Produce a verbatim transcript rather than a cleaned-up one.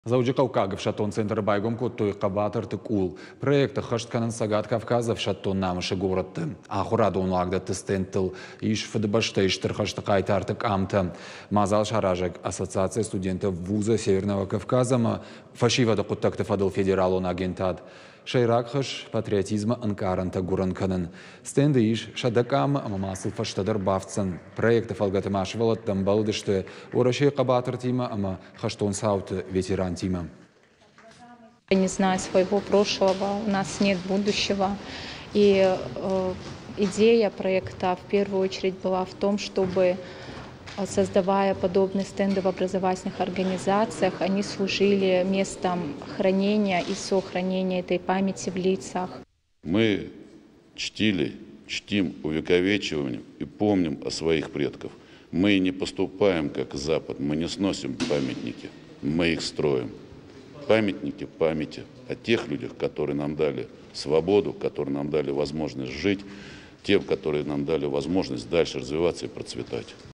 Зауджи Кавкагов шатон центр байгом куттой кабатыр тыкул. Проекты хаштканын Сагат Кавказов шаттон намышы городты. Ахурады онлагда тыстентыл. Иш фдбашты иштыр хашты кайтартык амты. Мазал шаражек ассоциация студентов вуза Северного Кавказа фашивада куттакты фадыл федералон агентат. Шайракхаш патриотизма анкаранта гуранканын. Стенды иш шадакам амамасыл фаштадар бавцан. Проекты фалгатымашвалат дамбалдышты. Урашей кабатыр тима ама хаштон сауты ветеран тима. Я не знаю своего прошлого, у нас нет будущего. И э, идея проекта в первую очередь была в том, чтобы, создавая подобные стенды в образовательных организациях, они служили местом хранения и сохранения этой памяти в лицах. Мы чтили, чтим увековечиванием и помним о своих предков. Мы не поступаем как Запад, мы не сносим памятники, мы их строим. Памятники памяти о тех людях, которые нам дали свободу, которые нам дали возможность жить, тем, которые нам дали возможность дальше развиваться и процветать.